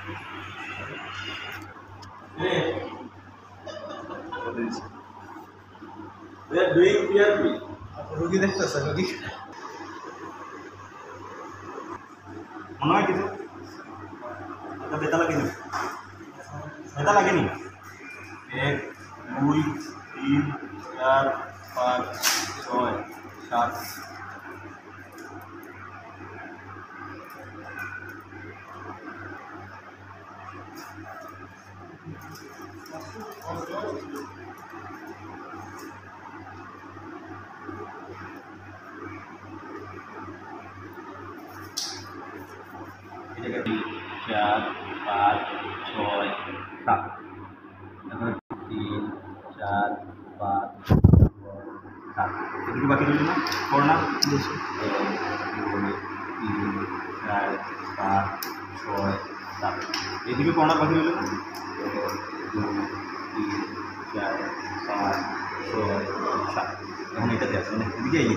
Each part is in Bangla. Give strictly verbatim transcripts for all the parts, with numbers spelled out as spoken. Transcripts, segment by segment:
রোগী দেখতেছে রোগী মনে হয় কিছু ব্যথা লাগেনি ব্যথা লাগেনি এক দুই তিন চার পাঁচ ছয় সাত চার পাঁচ ছয় সাত তিন চার পাঁচ ছয় সাত এদিকে বাকি রইল না করোনা দুই তিন চার পাঁচ ছয় সাত এদিকে করোনা বাকি রইল না দুই তিন চার পাঁচ ছয় সাত এখন এটাতে আছে মানে এদিকে এই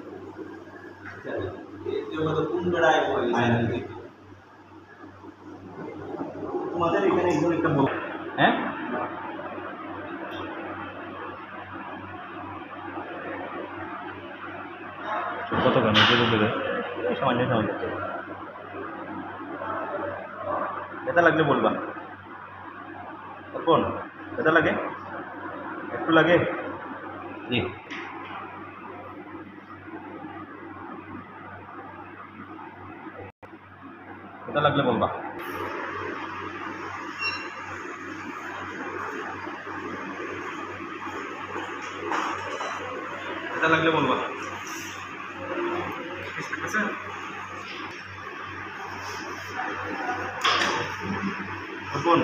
তোমাদের এখানে একজন একটা বল হ্যাঁ কত কেন দেবে সামান্য সামান্য ব্যথা লাগলে বলবা কোন ব্যথা লাগে একটু লাগে জি ব্যথা লাগলে বলবা ব্যথা লাগলে বলবা কোন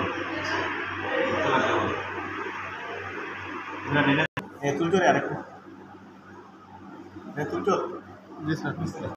তুলছো রে আরেকটু তুলছো জি স্যার